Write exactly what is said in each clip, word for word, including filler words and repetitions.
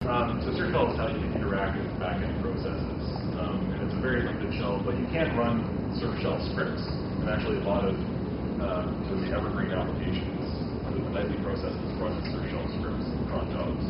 Um, so SRF Shell is how you interact with back-end processes. Um, and it's a very limited shell, but you can run SRF Shell scripts. And actually a lot of uh, so the Evergreen applications, the nightly processes run SRF Shell scripts and cron jobs.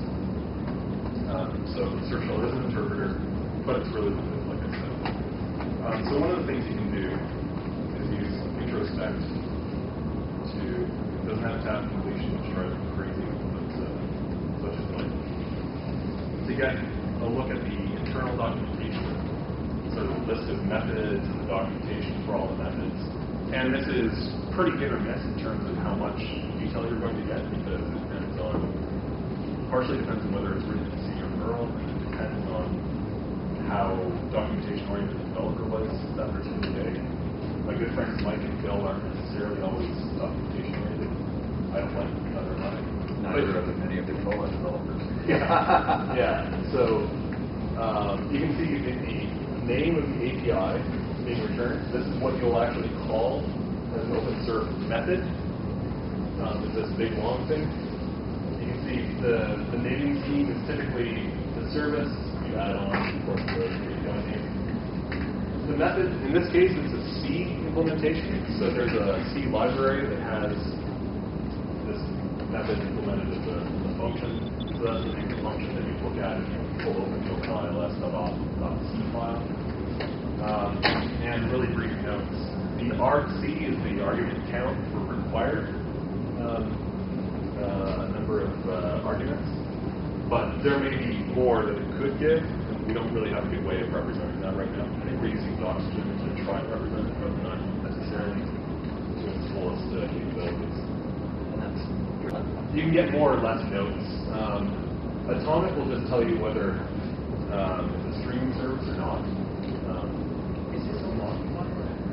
Um, so SRF Shell is an interpreter, but it's really limited, like I said. Um, so one of the things you can do is use introspect to, it doesn't have tab completion, which drives me crazy, but uh, such is life. To get a look at the internal documentation, so the list of methods and the documentation for all the methods. And this is pretty hit or miss in terms of how much detail you're going to get, because it depends on, partially depends on whether it's written in C or Perl, and it depends on how documentation-oriented the developer was that particular day. My good friends Mike and Phil aren't necessarily always documentation-oriented. I don't like other mine. Neither of many of the Cola developers. Yeah. Yeah. So um, you can see in the name of the A P I being returned, this is what you'll actually call as an OpenSRF method. Um, it's this big long thing. You can see the, the naming scheme is typically the service. You add on, of course, the A P I name. The method, in this case, it's a C implementation. So there's a C library that has this method implemented as a, as a function. So that's the name of the function that you look at if you pull open the Open I L S dot C file. Um, and really brief notes. The argc is the argument count for required um, uh, number of uh, arguments. But there may be more that it could give, and we don't really have a good way of representing that right now. I think we're using Doxygen to try and represent it, but not necessarily to its fullest uh, capabilities. And that's You can get more or less notes. Um, Atomic will just tell you whether um, it's a streaming service or not. Um, is this a log file?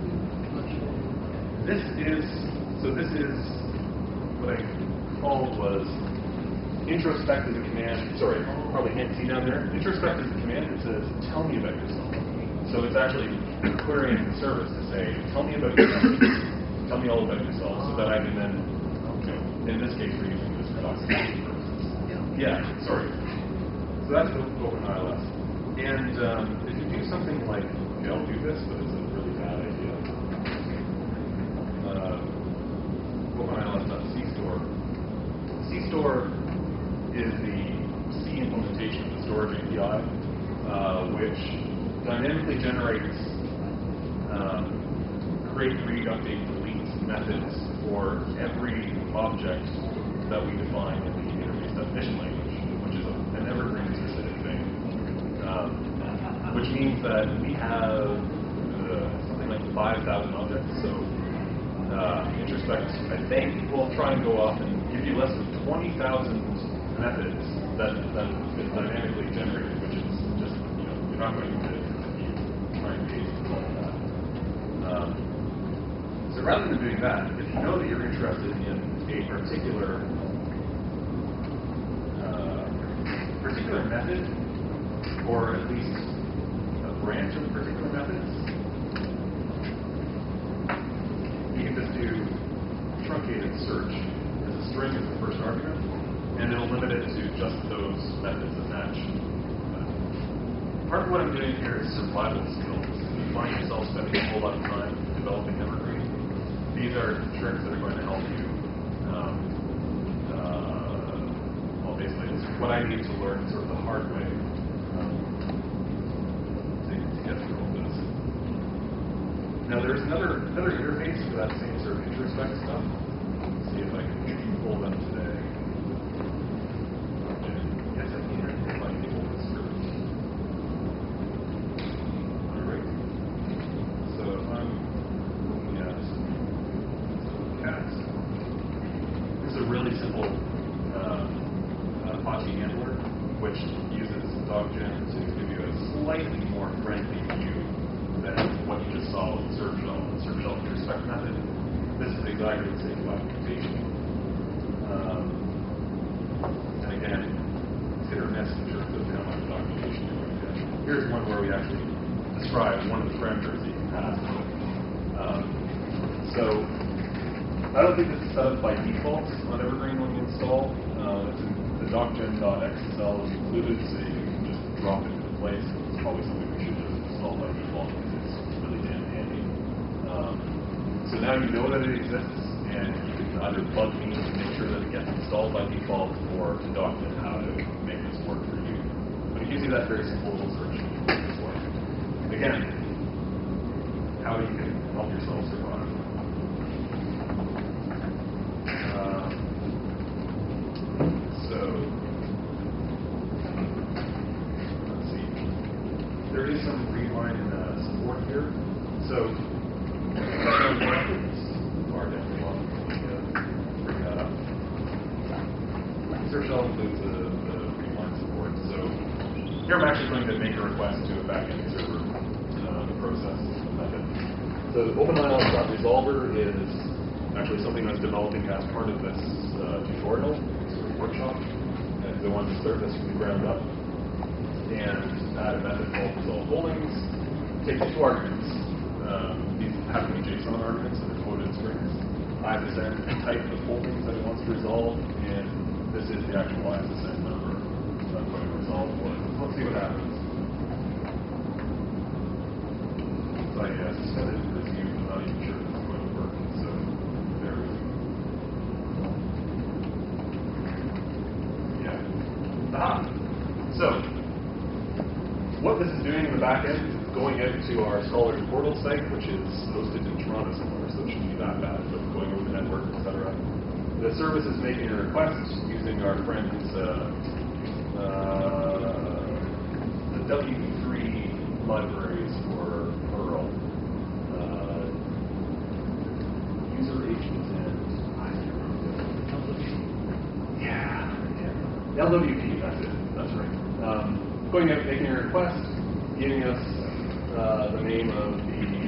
this is, so this is, what I called was introspect is a command. Sorry, probably can't see down there. Introspect is a command that says, tell me about yourself. So it's actually querying the service to say, tell me about yourself. Tell me all about yourself, so that I can then, you know, in this case, we're using this for documentation purposes. Yeah, sorry. So that's the Open I L S. And um, if you do something like, okay, I'll do this, but it's a really bad idea. Uh, Open I L S dot C store. C store is the C implementation of the storage A P I, uh, which dynamically generates um, create, read, update, delete methods for every object that we define in the interface definition language, which is a, an Evergreen specific thing. Um, which means that we have uh, something like five thousand objects. So uh, introspect, I think, will try and go off and give you less than twenty thousand methods that, that is dynamically generated, which is just, you know, you're not going to be trying to gaze through all of that. Um, so rather than doing that, if you know that you're interested in a particular uh, particular method, or at least a branch of particular methods, you can just do truncated search as a string as the first argument, and it'll limit it to just those methods that match. Part of what I'm doing here is survival skills. If you find yourself spending a whole lot of time developing Evergreen, these are tricks that are going to help you. Um, uh, well, basically, it's what I need to learn sort of the hard way um, to, to get through all this. Now, there's another another interface for that same sort of introspect stuff. Let's see if I can pull them today. Okay. Yes, I can. If I can pull this through. All right. So if I'm looking at cats, this is a really simple uh, uh, Apache handler, which uses Doxygen to give you a slightly more friendly view than what you just saw with the SRF Shell, the SRF Shell introspect method. This is exactly the same documentation. Um, and again, it's hit or miss in terms of how much documentation you're going to get. Here's one where we actually describe one of the parameters that you can pass. Um, so I don't think this is set up by default on Evergreen when you install. Uh, it's in, the docgen dot x s l is included, so you can just drop it into place. It's probably something we should just install by default because it's really damn handy. Um, so now you know that it exists, and you can either bug me to make sure that it gets installed by default, or to document how to make this work for you. But it gives you that very simple little search to make this work. Again, how you can help yourself survive. Uh, so, let's see. There is some readline uh, support here. So, far down the bottom, bring that up. S R F Shell includes the, the readline support. So, here I'm actually going to make a request to a backend server uh, process method. So Open I L S resolver is actually something I was developing as part of this uh, tutorial, sort of workshop, and I wanted to start this from the ground up and add a method called resolve holdings. It takes two arguments. Um, these have to be JSON arguments, so they're quoted strings. I S S N type of holdings that it wants to resolve, and this is the actual I S S N number that I'm going to resolve for. Let's see what happens. So I uh, suspended review, I'm not even sure if it's going to work. So there we go. Yeah. Aha! So, what this is doing in the back end is going out to our Scholar portal site, which is hosted in Toronto somewhere, so it shouldn't be that bad, but going over the network, et cetera. The service is making a request using our friends, uh, uh, the W three libraries for Perl. Uh, user agent and I can't remember. Yeah, yeah. L W P, that's it. That's right. Um, going out, making a request, giving us uh, the name of the